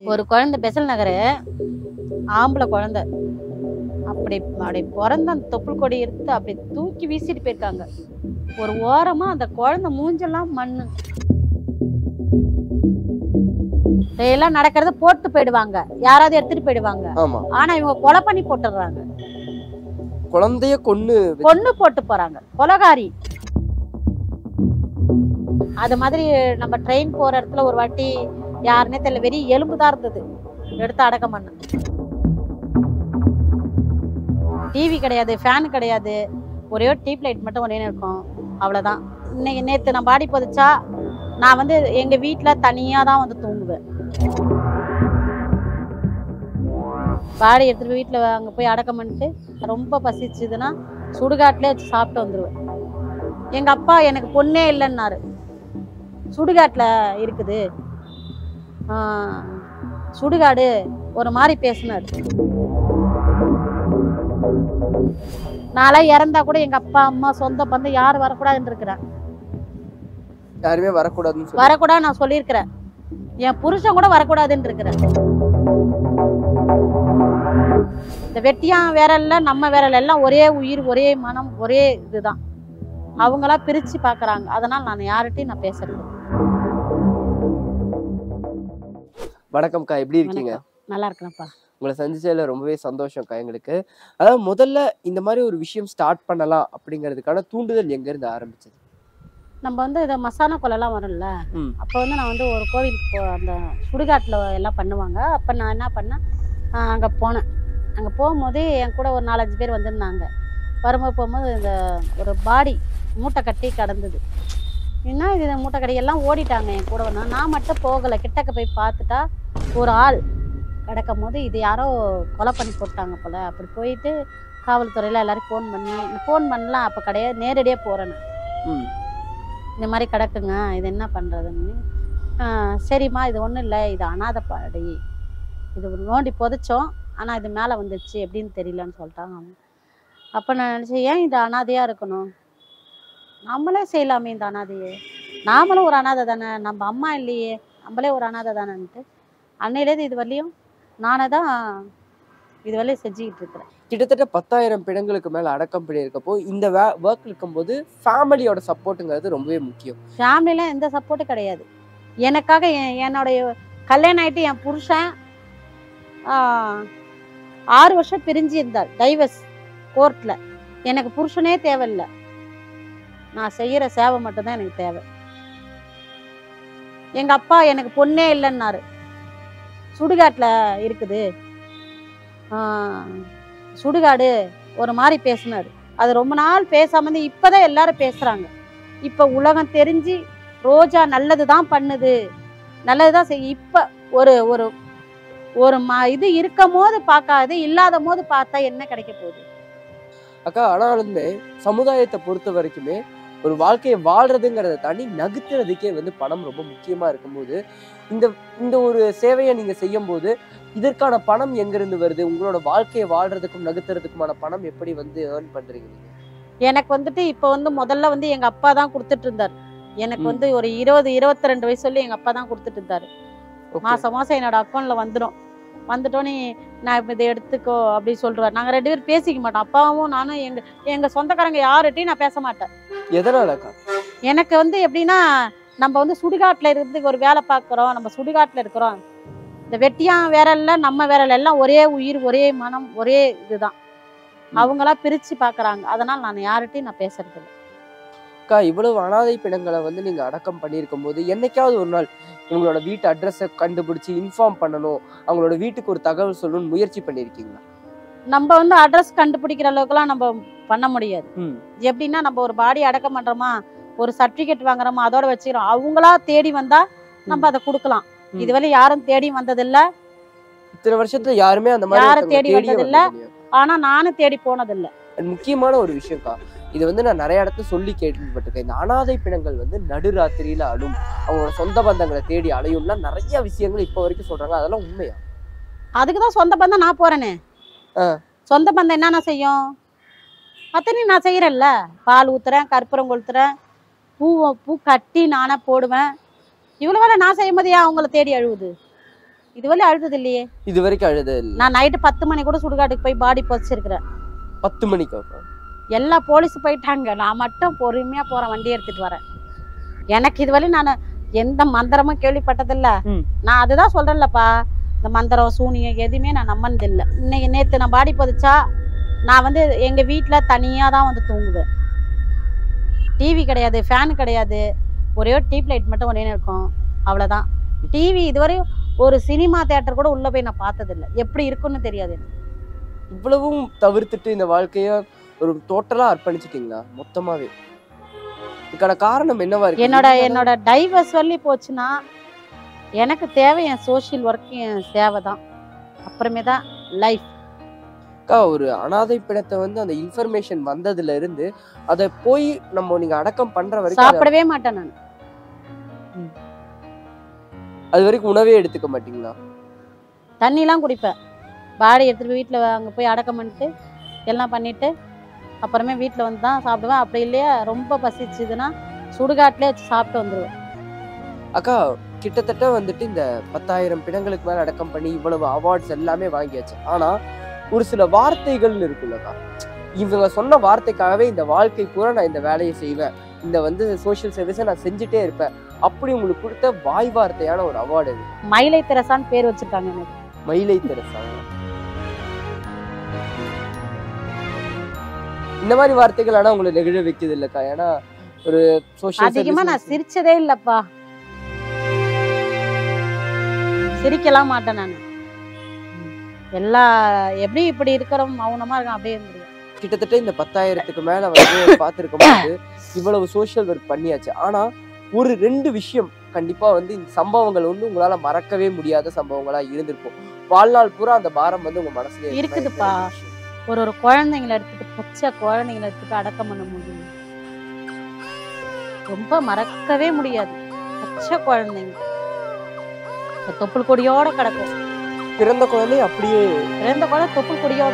ஒரு குழந்தை பெசல் நகர் ஆம்பளை குழந்தை அப்படி அப்படி பிறந்த அந்த தொப்புள் கொடி எடுத்து அப்படி தூக்கி வீசிட்டு போயிருக்காங்க. ஒரு ஓரமா அந்த குழந்தை மூஞ்செல்லாம் மண்ணு. எல்லாம் நடக்கிறத போட்டு போயிடுவாங்க, யாராவது எடுத்துட்டு போயிடுவாங்க. ஆனா இவங்க கொலை பண்ணி போட்டுடுறாங்க, குழந்தைய கொன்னு போட்டு போறாங்க, கொலைகாரி. அது மாதிரி நம்ம ட்ரெயின் போற இடத்துல ஒரு வாட்டி யாருன்னே தெரியல, வெறும் எலும்புதான் இருந்தது, எடுத்து அடக்கம் பண்ண. டிவி கிடையாது, ஃபேன் கிடையாது, ஒரே ஒரு டியூப் லைட் மட்டும் ஒரே இருக்கும், அவ்வளவுதான். இன்னைக்கு நேற்று நான் பாடி புதைச்சா நான் வந்து எங்க வீட்டுல தனியா தான் வந்து தூங்குவேன். பாடி எடுத்துட்டு வீட்டுல அங்க போய் அடக்கம் பண்ணிட்டு ரொம்ப பசிச்சுதுன்னா சுடுகாட்டுல வச்சு சாப்பிட்டு வந்துருவேன். எங்க அப்பா எனக்கு பொண்ணே இல்லைன்னாரு, சுடுகாட்டுல இருக்குது, சுடுகாடு ஒரு மாதிரி பேசினாரு. நாளை இறந்தா கூட எங்க அப்பா அம்மா சொந்த பந்தம் யாரும் வரக்கூடாதுன்னு இருக்கிறேன், யாருமே வரக்கூடாது நான் சொல்லியிருக்கிறேன். என் புருஷன் கூட வரக்கூடாதுன்னு இருக்கிறேன். இந்த வெட்டியான் விரல்ல நம்ம விரல் எல்லாம் ஒரே உயிர், ஒரே மனம், ஒரே இதுதான். அவங்களா பிரிச்சு பாக்குறாங்க, அதனால நான் யார்கிட்டையும் நான் பேசுறது. வணக்கம்க்கா, எப்படி இருக்கீங்க? நல்லா இருக்கேன்ப்பா. உங்களை சந்திச்சதுல ரொம்பவே சந்தோஷம்க்கா எங்களுக்கு. அதாவது முதல்ல இந்த மாதிரி ஒரு விஷயம் ஸ்டார்ட் பண்ணலாம் அப்படிங்கிறதுக்கான தூண்டுதல் எங்க இருந்து ஆரம்பிச்சது? நம்ம வந்து இதை மசாலா கொலைலாம் வரும்ல, அப்போ வந்து நான் வந்து ஒரு கோவிலுக்கு அந்த சுடுகாட்டில் எல்லாம் பண்ணுவாங்க. அப்போ நான் என்ன பண்ணேன், அங்கே போனேன். அங்கே போகும்போது என் கூட ஒரு 4-5 பேர் வந்திருந்தாங்க. வரும்போது போகும்போது இந்த ஒரு பாடி மூட்டை கட்டி கிடந்தது. என்ன இது மூட்டை கட்டி எல்லாம் ஓடிட்டாங்க என் கூட. நான் மட்டும் போகலை, கிட்டக்க போய் பார்த்துட்டா ஒரு ஆள் கிடக்கும் போது இது யாரோ கொலை பண்ணி போட்டாங்க போல. அப்படி போயிட்டு காவல்துறையில் எல்லாரும் ஃபோன் பண்ணலாம், அப்போ கிடையாது, நேரடியாக போகிறேன். இந்த மாதிரி கிடக்குங்க, இது என்ன பண்ணுறதுன்னு. சரிம்மா இது ஒன்றும் இல்லை, இது அனாதை பாடி, இது நோண்டி புதைச்சோம், ஆனால் இது மேலே வந்துடுச்சு எப்படின்னு தெரியலன்னு சொல்லிட்டாங்க. அப்போ நான் நினச்சேன், ஏன் இது அனாதையாக இருக்கணும், நம்மளே செய்யலாமே இந்த அனாதையே, நாமளும் ஒரு அனாதை தானே, நம்ம அம்மா இல்லையே, நம்மளே ஒரு அனாதை தானேன்ட்டு அன்னையிலேருந்து இது வரலையும் நானே தான் இது வரலையும் செஞ்சுக்கிட்டு இருக்கிறேன். கிட்டத்தட்ட 10,000 பிணங்களுக்கு மேல அடக்கம் பண்ணியிருக்கப்போ இந்த ஒர்க் இருக்கும்போது ஃபேமிலியோட சப்போர்ட்டுங்கிறது ரொம்பவே முக்கியம். ஃபேமிலிலாம் எந்த சப்போர்ட்டும் கிடையாது எனக்காக. என்னுடைய கல்யாணம் ஆகிட்டு என் புருஷன் 6 வருஷம் பிரிஞ்சு இருந்தார், டைவர்ஸ் கோர்ட்டில். எனக்கு புருஷனே தேவையில்லை, நான் செய்கிற சேவை மட்டும்தான் எனக்கு தேவை. எங்கள் அப்பா எனக்கு பொண்ணே இல்லைன்னாரு, சுடுகாட்டில் இருக்குது, சுடுகாடு ஒரு மாதிரி பேசினார். அது ரொம்ப நாள் பேசாம இப்பதான் எல்லாரும் பேசுறாங்க. இப்ப உலகம் தெரிஞ்சு ரோஜா நல்லதுதான் பண்ணுது, நல்லதுதான் செய்ய. இப்ப ஒரு ஒரு ஒரு இது இருக்கும் போது பார்க்காது, இல்லாத போது பார்த்தா என்ன கிடைக்க போகுது அக்கா? ஆனாலுமே சமுதாயத்தை பொறுத்த வரைக்குமே ஒரு வாழ்க்கையை வாழ்றதுங்கிறத தாண்டி நகுத்துறதுக்கே வந்து பணம் ரொம்ப முக்கியமா இருக்கும்போது இந்த ஒரு சேவையை நீங்க செய்யும் போது இதற்கான பணம் எங்கிருந்து வருது? உங்களோட வாழ்க்கையை வாழ்றதுக்கும் நகுத்துறதுக்குமான பணம் எப்படி வந்து ஏர்ன் பண்றீங்க நீங்க? எனக்கு வந்துட்டு இப்போ வந்து முதல்ல வந்து எங்க அப்பா தான் கொடுத்துட்டு இருந்தார். எனக்கு வந்து ஒரு 20-22 வயசு சொல்லி எங்க அப்பா தான் கொடுத்துட்டு இருந்தாரு. மாசம் மாசம் என்னோட அக்கௌண்ட்ல வந்துட்டோன்னே நான் இதை எடுத்துக்கோ அப்படின்னு சொல்றாரு. நாங்க 2 பேரும் பேசிக்க மாட்டோம், அப்பாவும் நானும். எங்க சொந்தக்காரங்க யார்கிட்டையும் நான் பேச மாட்டேன். எதனாலக்கா? எனக்கு வந்து எப்படின்னா, நம்ம வந்து சுடுகாட்டுல இருந்து ஒரு வேலை பார்க்குறோம், நம்ம சுடுகாட்டுல இருக்கிறோம். இந்த வெட்டியான் விரல்ல நம்ம விரல் எல்லாம் ஒரே உயிர், ஒரே மனம், ஒரே இதுதான். அவங்களா பிரிச்சு பாக்குறாங்க, அதனால நான் யார்கிட்டையும் நான் பேசுறது இல்லை. அக்கா, இவ்வளவு அனாதை பிணங்களை வந்து நீங்க அடக்கம் பண்ணியிருக்கும் போது என்னைக்காவது ஒரு நாள் உங்களோட வீட்டு அட்ரஸை கண்டுபிடிச்சு இன்ஃபார்ம் பண்ணணும், அவங்களோட வீட்டுக்கு ஒரு தகவல் சொல்லணும்னு முயற்சி பண்ணியிருக்கீங்களா? நம்ம வந்து அட்ரஸ் கண்டுபிடிக்கிற அளவுக்குலாம் நம்ம பண்ண முடியாது. எப்படின்னா, நம்ம ஒரு பாடி அடக்கம் பண்றோமா, ஒரு சர்டிபிகேட் வாங்குறோமா, அதோட வச்சுக்கிறோம். அவங்களா தேடி வந்தா நம்ம அதை கொடுக்கலாம். இதுவரை யாரும் தேடி வந்ததில்லை, இத்தனை வருஷத்துல யாருமே அந்த மாதிரி யாரும் தேடி வந்ததில்லை. ஆனா நானும் தேடி போனதில்லை. முக்கியமான ஒரு விஷயம்க்கா, இது வந்து நான் நிறைய இடத்துல சொல்லி கேள்விப்பட்டிருக்கேன். இந்த அனாதை பிணங்கள் வந்து நடுராத்திரியில அழும், அவங்களோட சொந்த பந்தங்களை தேடி அலையும்லாம் நிறைய விஷயங்கள் இப்ப வரைக்கும் சொல்றாங்க. அதெல்லாம் உண்மையா? அதுக்குதான் சொந்த பந்தம் நான் போறேனே. சொந்த பந்தம் என்னென்ன செய்யும் அத்தனையும் நான் செய்யறேன்ல. பால் ஊத்துறேன், கற்பூரம் கொளுத்துறேன், பூ கட்டி நானே போடுவேன். இவ்வளவு வேலை நான் செய்யும் போது ஏன் அவங்கள தேடி அழுவுது? இதுவரை அழுது இல்லையே. இது வரைக்கும் அழுது இல்ல. நான் நைட்டு 10 மணி கூட சுடுகாட்டுக்கு போய் பாடி புதைச்சிருக்கிறேன். 10 மணிக்கு எல்லா போலீஸ் போயிட்டாங்க, நான் மட்டும் பொறுமையா போறேன், வண்டி எடுத்துட்டு வரேன். எனக்கு இதுவரை நான் எந்த மந்திரமும் கேள்விப்பட்டதில்ல. நான் அதுதான் சொல்றேன்லப்பா, இந்த மந்திரம் சூனியம் எதுவுமே நான் நம்பினது இல்லை. இன்னைக்கு நேற்று நான் பாடி புதைச்சா நான் வந்து எங்க வீட்டுல தனியா தான் வந்து தூங்குவேன். டிவி கிடையாது, ஃபேன் கிடையாது, ஒரே ஒரு டியூப் லைட் மட்டும் ஒரே இருக்கும், அவ்வளவுதான். டிவி இதுவரையும் ஒரு சினிமா தியேட்டர் கூட உள்ள போய் நான் பார்த்ததில்லை, எப்படி இருக்குன்னு தெரியாது. இவ்வளவும் தவிர்த்துட்டு இந்த வாழ்க்கைய ஒரு டோட்டலா அர்ப்பணிச்சிட்டீங்களா மொத்தமாவே? இதுக்கான காரணம் என்னவா இருக்கு? என்னோட டைவர்ஸ் வரலி போச்சுன்னா எனக்கு தேவை என் சோஷியல் ஒர்க், என் சேவை தான். அப்புறமே தான் லைஃப். ஒரு அனாதை பிணத்தை வந்து அந்த இன்ஃபர்மேஷன் வந்ததுல இருந்து அதை போய் நீங்க அடக்கம் பண்ற வரைக்கும் சாப்பிடவே மாட்டேன் நான். அது வரைக்கும் உணவே எடுத்துக்க மாட்டீங்களா? தண்ணிலாம் குடிப்பேன். பாடி எடுத்துட்டு போய் வீட்டில் அங்கே போய் அடக்கம் பண்ணிட்டு எல்லாம் பண்ணிட்டு அப்புறமே வீட்டில் வந்து தான் சாப்பிடுவேன். அப்படி இல்லையா ரொம்ப பசிச்சுதுன்னா சுடுகாட்டிலே வச்சு சாப்பிட்டு வந்துடுவேன். அக்கா, கிட்டத்தட்ட வந்துட்டு இந்த 10,000 பிணங்களுக்கு மேல அடக்கம் பண்ணி இவ்வளவு அவார்ட்ஸ் எல்லாமே வாங்கியாச்சு. ஆனா ஒரு சில வார்த்தைகள் இருக்குல்லக்கா, இவங்க சொன்ன வார்த்தைக்காகவே இந்த வாழ்க்கை பூரா நான் இந்த வேலையை செய்வேன், இந்த வந்து சோஷியல் சர்வீஸை நான் செஞ்சுட்டே இருப்பேன், அப்படி உங்களுக்கு கொடுத்த வாய் வார்த்தையான ஒரு அவார்டு இது. மயிலை தெரசான்னு பேர் வச்சிருக்காங்க எனக்கு. மயிலை தெரசா? இந்த மாதிரி வார்த்தைகள் ஆனா உங்களை நெகிழ வைக்குது இல்லக்கா? ஏன்னா ஒரு சோஷியல் அதிகமா நான் சிரிச்சதே இல்லப்பா, சிரிக்கலாம் மாட்டேன் நான். எல்லா எப்படி இப்படி இருக்கிறோம், மௌனமா இருக்கும், அப்படியே இருந்துருவேன். கிட்டத்தட்ட இந்த 10,000க்கு மேல வந்து பார்த்திருக்கும் போது இவ்வளவு சோஷியல் ஒர்க் பண்ணியாச்சு. ஆனா ஒரு 2 விஷயம் கண்டிப்பா வந்து இந்த சம்பவங்கள் வந்து உங்களால மறக்கவே முடியாத சம்பவங்களா இருந்திருக்கும். வாழ்நாள் பூரா அந்த பாரம் வந்து உங்க மனசுல இருக்குதுப்பா. ஒரு குழந்தைங்களை எடுத்துட்டு, பச்சை குழந்தைங்களை எடுத்துட்டு அடக்கம் பண்ண முடியும், ரொம்ப மறக்கவே முடியாது. பச்சை குழந்தைங்க தொப்புள் கொடியோட கிடக்கும். பிறந்த குழந்தை அப்படியே, பிறந்த குழந்தை தொப்புள் கொடியோட.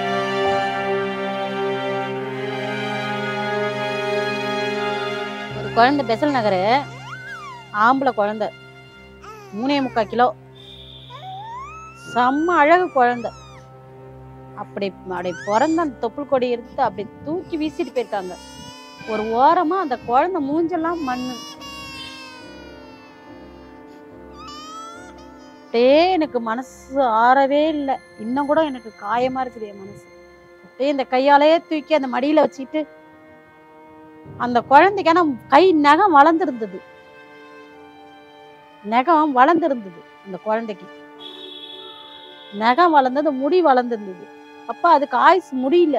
ஒரு குழந்தை பெசல் நகர், ஆம்பளை குழந்தை, 3.25 கிலோ, செம்ம அழகு குழந்தை. அப்படி பிறந்த அந்த தொப்புள் கொடி எடுத்து அப்படி தூக்கி வீசிட்டு போயிருக்காங்க. ஒரு ஓரமா அந்த குழந்தை மூஞ்செல்லாம் மண்ணு. எனக்கு மனசு ஆறவே இல்லை. இன்னும் கூட எனக்கு காயமா இருக்குது என் மனசு. இந்த கையாலேயே தூக்கி அந்த மடியில வச்சுட்டு, அந்த குழந்தைக்கு ஆனா கை நகம் வளர்ந்துருந்தது, நகம் வளர்ந்துருந்தது, அந்த குழந்தைக்கு நகம் வளர்ந்தது, முடி வளர்ந்துருந்தது. அப்ப அதுக்கு ஆயுசு முடியல.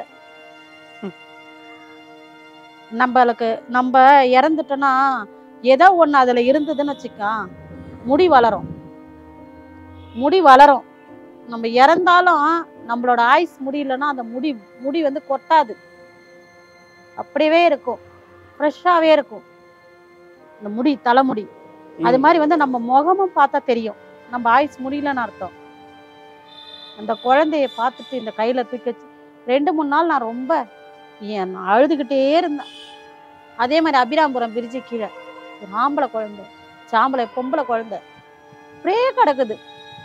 நம்ம இறந்துட்டோம்னா ஏதோ ஒண்ணு அதுல இருந்ததுன்னு வச்சுக்கா, முடி வளரும், முடி வளரும். நம்ம இறந்தாலும் நம்மளோட ஆயுஸ் முடியலன்னா அந்த முடி வந்து கொட்டாது, அப்படியே இருக்கும், ஃப்ரெஷ்ஷாவே இருக்கும் அந்த முடி, தலைமுடி. அது மாதிரி வந்து நம்ம முகமும் பார்த்தா தெரியும் நம்ம ஆயுஸ் முடியலன்னு அர்த்தம். அந்த குழந்தைய பார்த்துட்டு இந்த கையில தூக்கி வச்சு 2-3 நாள் நான் ரொம்ப அழுதுகிட்டே இருந்தேன். அதே மாதிரி அபிராம்புரம் பிரிட்ஜு கீழே ஒரு ஆம்பளை குழந்தை, பொம்பளை குழந்தை அப்படியே கிடக்குது,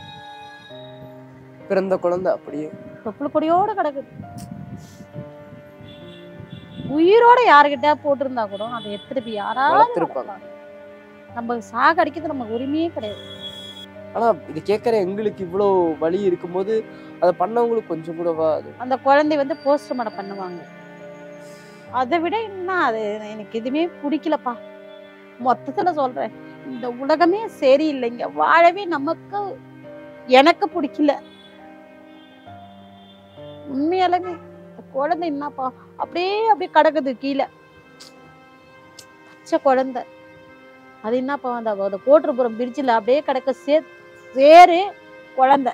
பிறந்த குழந்தை அப்படியே தொப்புள் கொடியோட கிடக்குது. உயிரோட யாருக்கிட்ட போட்டிருந்தா கூட அதை எடுத்துட்டு யாராவது நம்ம சாகடிக்கிறது நமக்கு உரிமையே கிடையாது. ஆனா இது கேட்கற எங்களுக்கு இவ்வளவு வலி இருக்கும்போது அதை பண்ணவங்களுக்கு கொஞ்சம் கூடவா? அந்த குழந்தை வந்து போஸ்ட்மார்ட்டம் பண்ணுவாங்க. அதை விட என்ன, அது எனக்கு எதுவுமே பிடிக்கலப்பா. மொத்தத்துல சொல்றேன், இந்த உலகமே சரியில்லைங்க, வாழவே எனக்கு பிடிக்கல உண்மையாலுமே. குழந்தை என்னப்பா அப்படியே கிடக்குது கீழே, பச்சை குழந்தை. அது என்னப்பா அந்த கோட்டூர்புரம் பிரிட்ஜில் அப்படியே கிடக்க சேரு குழந்தை.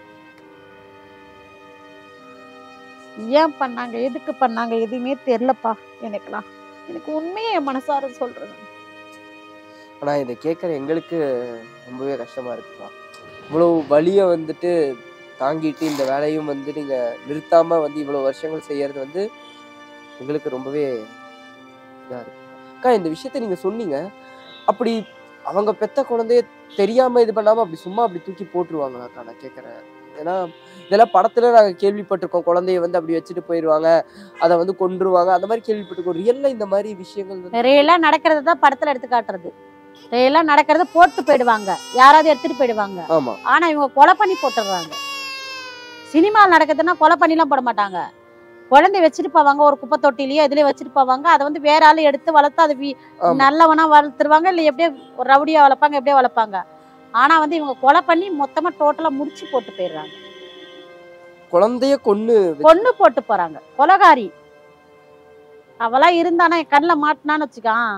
ஏன் பண்ணாங்க, எதுக்கு பண்ணாங்க, எதுவுமே தெரியலப்பா எனக்குலாம். எனக்கு உண்மையே என் மனசார சொல்றது. ஆனா இதை கேட்கற எங்களுக்கு ரொம்பவே கஷ்டமா இருக்குப்பா. இவ்வளவு வலிய வந்துட்டு தாங்கிட்டு இந்த வேலையும் வந்து நீங்க நிறுத்தாம வந்து இவ்வளவு வருஷங்கள் செய்யறது வந்து எங்களுக்கு ரொம்பவே இதா இருக்கு. அக்கா, இந்த விஷயத்த நீங்க சொன்னீங்க, அப்படி அவங்க பெத்த குழந்தைய தெரியாம இது பண்ணாம அப்படி சும்மா அப்படி தூக்கி போட்டுருவாங்களாக்கா? நான் கேட்கறேன். ஏன்னா இதெல்லாம் படத்துல நாங்க கேள்விப்பட்டிருக்கோம். குழந்தைய வந்து அப்படி வச்சுட்டு போயிடுவாங்க, அதை வந்து கொன்றுவாங்க, அந்த மாதிரி கேள்விப்பட்டிருக்கோம். ரியல்ல இந்த மாதிரி விஷயங்கள் வந்து ரியலா நடக்கிறது தான் படத்துல எடுத்து காட்டுறது. ரியலா நடக்கிறது போட்டு போயிடுவாங்க, யாராவது எடுத்துட்டு போயிடுவாங்க. ஆமா. ஆனா இவங்க கொலை பண்ணி போட்டுடுறாங்க. சினிமாவில் நடக்குதுன்னா கொலை பண்ணிலாம் போட மாட்டாங்க. குழந்தை வச்சுட்டு போவாங்க, ஒரு குப்பை தொட்டிலேயோ இதுலயே வச்சுட்டு போவாங்க. அதை வந்து வேற ஆளு எடுத்து வளர்த்து அது ஆமா. நல்லவனா வளர்த்துருவாங்க, இல்லை எப்படியே ஒரு ரவுடியா வளர்ப்பாங்க, எப்படியே வளர்ப்பாங்க. ஆனா வந்து இவங்க கொலை பண்ணி மொத்தமா டோட்டலா முடிச்சு போட்டு போயிடுறாங்க. குழந்தைய கொன்னு போட்டு போறாங்க. கொலகாரி அவளா இருந்தானா என் கண்ணில் மாட்டினான்னு வச்சுக்கான்,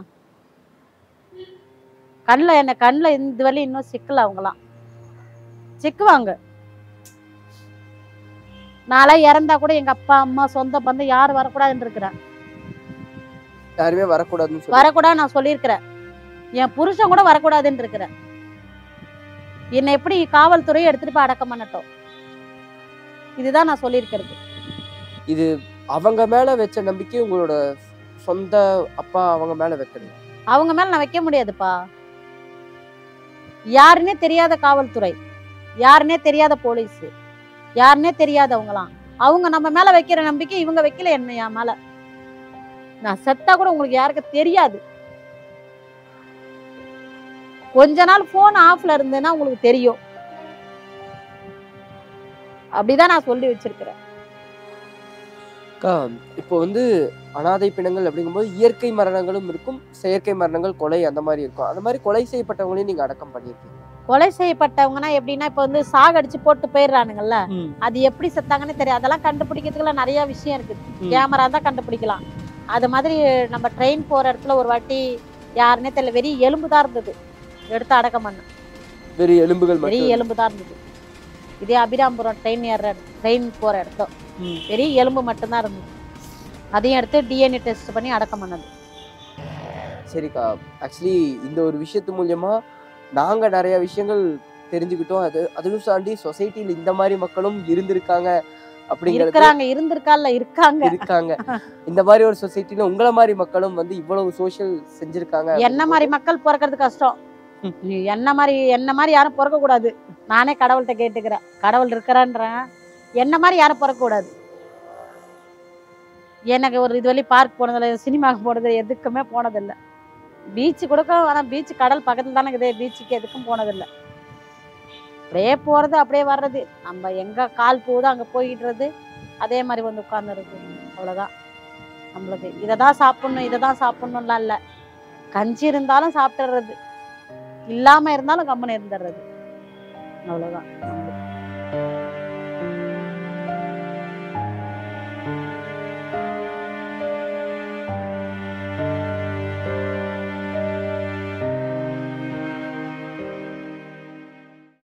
கண்ணில் இந்த வரையும் இன்னும் சிக்கல. அவங்களாம் சிக்குவாங்க. நாளா இறந்தா கூட எங்க அப்பா அம்மா சொந்த பந்தம் யாரும் வரக்கூடாதுன்னு இருக்கிறேன். யாருமே வரக்கூடாதுன்னு வரக்கூடாது நான் சொல்லியிருக்கிறேன். என் புருஷன் கூட வரக்கூடாதுன்னு இருக்கிறேன். என்னை எப்படி காவல்துறையை எடுத்துட்டு போய் அடக்கம் பண்ணட்டும், இதுதான் நான் சொல்லியிருக்கிறது. இது அவங்க மேல வச்ச நம்பிக்கை உங்களோட சொந்த அப்பா அவங்க மேல வைக்கிறது. அவங்க மேல நான் வைக்க முடியாதுப்பா. யாருன்னே தெரியாத காவல்துறை, யாருன்னே தெரியாத போலீஸ், யாருன்னே தெரியாதவங்களாம் அவங்க நம்ம மேல வைக்கிற நம்பிக்கை இவங்க வைக்கல. என்ன என் மேல நான் செத்தா கூட உங்களுக்கு யாருக்கு தெரியாது. கொஞ்ச நாள் போன் ஆஃப்ல இருந்தேன்னா உங்களுக்கு தெரியும். அப்படிதான் நான் சொல்லி வச்சிருக்கிறேன். இப்போ வந்து அனாதை பிணங்கள் அப்படிங்கும்போது இயற்கை மரணங்களும் இருக்கும், செயற்கை மரணங்கள், கொலை அந்த மாதிரி இருக்கும். அந்த மாதிரி கொலை செய்யப்பட்டவங்களையும் நீங்க அடக்கம் பண்ணிருக்கீங்க. கொலை செய்யப்பட்டவங்கன்னா எப்படின்னா இப்ப வந்து சாகடிச்சு போட்டு போயிடுறானுங்கல்ல, அது எப்படி செத்தாங்கன்னு தெரியாது. அதெல்லாம் கண்டுபிடிக்கிறதுக்குள்ள நிறைய விஷயம் இருக்குது. கேமரா தான் கண்டுபிடிக்கலாம். அது மாதிரி நம்ம ட்ரெயின் போற இடத்துல ஒரு வாட்டி யாருன்னே தெரியல, வெறும் எலும்பு தான் இருந்தது, எடுத்து அடக்கம் பண்ண. வெறும் எலும்புகள், வெறும் எலும்பு தான் இருந்தது. இதே அபிராம்புரம் ட்ரெயின் போற இடத்துல வெறும் எலும்பு மட்டும்தான் இருந்தது. அதையும் எடுத்து டிஎன்ஏ டெஸ்ட் பண்ணி அடக்கம் பண்ணது. சரிக்கா, ஆக்சுவலி இந்த ஒரு விஷயத்து மூலியமா நாங்க நிறைய விஷயங்கள் தெரிஞ்சுக்கிட்டோம். அதுவும் தாண்டி சொசைட்டில இந்த மாதிரி மக்களும் இருந்திருக்காங்க அப்படிங்கிறது. இருக்காங்க. இந்த மாதிரி ஒரு சொசைட்டில உங்களை மாதிரி மக்களும் வந்து இவ்வளவு சோஷியல் செஞ்சிருக்காங்க. என்ன மாதிரி மக்கள் பிறக்கிறது கஷ்டம். என்ன மாதிரி யாரும் பிறக்க கூடாது. நானே கடவுள்கிட்ட கேட்டுக்கிறேன், கடவுள் இருக்கிறான்றேன், என்ன மாதிரி யாரும் பிறக்க கூடாது. எனக்கு ஒரு இதுவரை பார்க் போனதில்லை, சினிமாவுக்கு போனது எதுக்குமே போனதில்லை. பீச்சு கொடுக்க, ஆனால் பீச்சு கடல் பக்கத்தில் தானே இருக்குது, பீச்சுக்கு எதுக்கும் போனதில்லை. அப்படியே போகிறது அப்படியே வர்றது, நம்ம எங்கே கால் போகுதோ அங்கே போயிடுறது, அதே மாதிரி வந்து உட்காந்துருக்கு. அவ்வளோதான். நம்மளுக்கு இதை தான் சாப்பிட்ணும்லாம் இல்லை. கஞ்சி இருந்தாலும் சாப்பிட்டுறது, இல்லாமல் இருந்தாலும் கம்மன் இருந்துடுறது. அவ்வளோதான்.